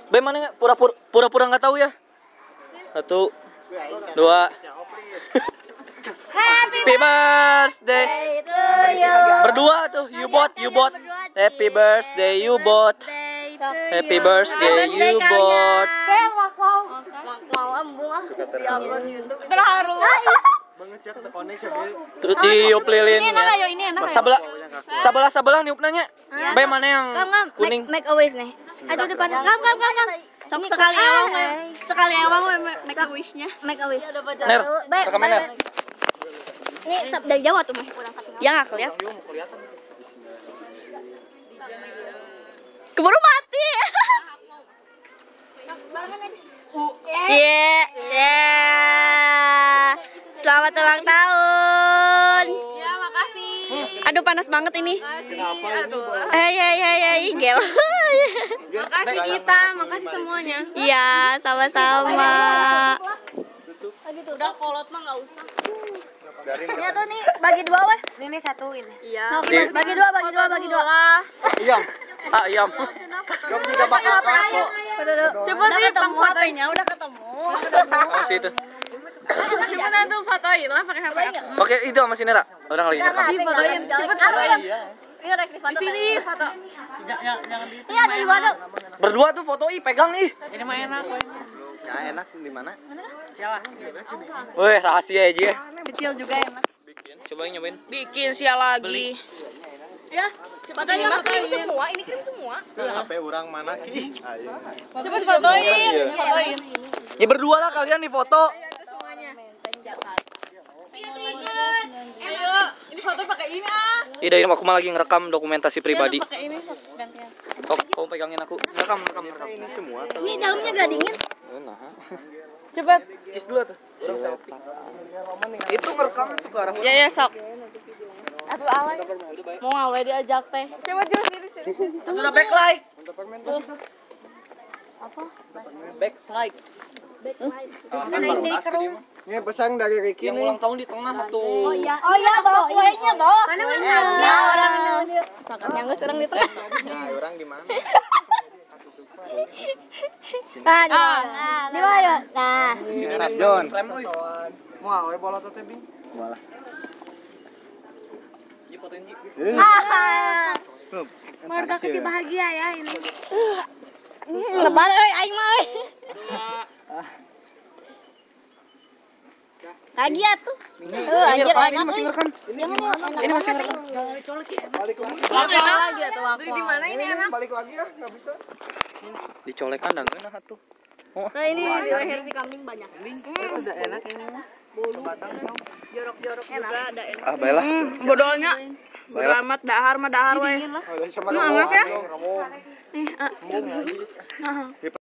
Be mana pura-pura nggak tahu ya? 1, 2. Happy birthday to you. Berdua tuh, you both. Happy birthday you both. Happy birthday you both. Mau embung ah. Di YouTube. Terharu. Terus diup lilin ya. Ini enak. Sebelah niup nanya. Be mana yang kuning? Make a wish nih. Aduh depan. Kam. Sekali ewang make a wish-nya. Make a wish. Ner, rekaman Ner. Ini dari Jawa tuh mah. Ya enggak kelihatan. Keburu mati. Selamat ulang tahun. Ya, makasih. Aduh panas banget ini. Hai, gel. Makasih kita, makasih semuanya. Iya, sama-sama. Udah kolot mah enggak usah. Ya tuh nih, bagi 2 weh. Ini 1 ini. Iya. Bagi 2. Iyam. Ayam. Kamu juga bakal kok. Coba nih ketemu HP-nya, udah ketemu. Masih itu. Coba tuh fotoin lah pakai HP aku. Pakai itu sama si Nera. Orang lagi ngerekam. Fotoin, cepet fotoin. Iya, rek di foto. Di sini foto. Jangan di. Iya, di mana? Berdua tuh foto pegang ih. Ini mah enak kok ini. Ya enak di mana? Yalah. Weh, rahasia aja ya. Kecil juga enak. Bikin, cobain nyobain. Bikin sial lagi. Ya, fotoin semua, ini kan semua. HP orang mana ki? Ayo. Cepet fotoin. Ya berdua lah kalian nih foto. Semuanya. Ayo, ini foto pakai ini ah. Iya, ini aku mah lagi ngerekam dokumentasi pribadi. Pakai ini gantian. Oh, kamu pegangin aku. Ngerekam. Ini semua. Ini dalamnya gak dingin? Nah. Coba. Cis dulu tuh. Orang selfie. Itu ngerekam tuh ke arah. Ya sok. Atuh alay. Mau alay diajak teh. Coba sini. Itu udah backlight. Apa? Backlight. Ini pesan dari Ricky Yang nih. ulang tahun di tengah tuh. Oh iya, bawa kuenya, bawa. Mana? Ya, orang makanya geus urang di tengah. Nah, orang di mana? Di mana? Nah. Eras John. Frame euy. Moal we bolot teh Bing. Walah. Ji fotoin Ji. Keluarga kecil bahagia ya ini. Lebar euy aing mah euy. Lagi atuh. Anjir Ini masih ngerekam. Ini masih ngerekam. Balik lagi. Lagi atuh aku. Di mana ini enak? Balik lagi ya, enggak bisa. Dicolek kandang geuna atuh. Oh. Nah ini di leher si kambing banyak. Udah enak ini mah. Jorok-jorok juga ada enak. Ah, baiklah. Bodolnya. Beramat dahar mah dahar we. Ada sama Nah, anggap ya. kamu. Nih,